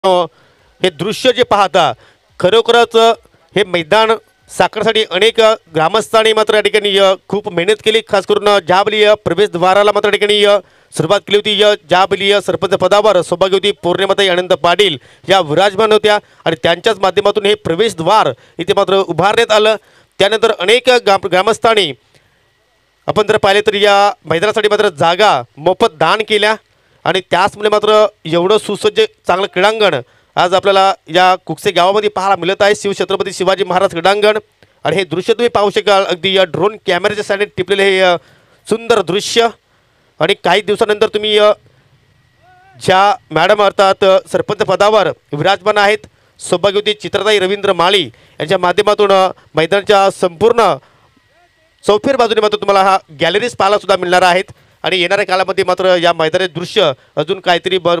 हे दृश्य जे पाहता खरोखरच हे मैदान साकारण्यासाठी अनेक ग्रामस्थांनी मात्र या ठिकाणी खूप मेहनत केली। खास करून ज्यावेळी प्रवेशद्वाराला मात्र या ठिकाणी सुरुवात केली होती, ज्यावेळी सरपंच पदावर सौभाग्यवती पौर्णिमाताई आनंद पाटील या विराजमान होत्या आणि त्यांच्याच माध्यमातून हे प्रवेशद्वार इथे मात्र उभारण्यात आलं। त्यानंतर अनेक ग्रामस्थांनी आपण जर पाहिले तर या मैदानासाठी मात्र जागा मोफत दान केल्या आणि त्याचमुळे मात्र एवढं सुसज्ज चांगलं क्रीडांगण आज आपल्याला या कुकसे गावामध्ये पाहायला मिळत आहे। शिवछत्रपती शिवाजी महाराज क्रीडांगण आणि हे दृश्य तुम्ही पाहू शकाल, अगदी या ड्रोन कॅमेऱ्याच्या साइडने टिपलेले हे सुंदर दृश्य। आणि काही दिवसानंतर तुम्ही ज्या मॅडम अर्थात सरपंच पदावर विराजमान आहेत सौभाग्यवती चित्रताई रवींद्र माळी यांच्या माध्यमातून मैदानाच्या संपूर्ण चौफेर बाजूने मात्र तुम्हाला हा गॅलरीज पाहायला सुद्धा मिळणार आहेत। आणि येणाऱ्या काळामध्ये मात्र या मैदानाचे दृश्य अजून काहीतरी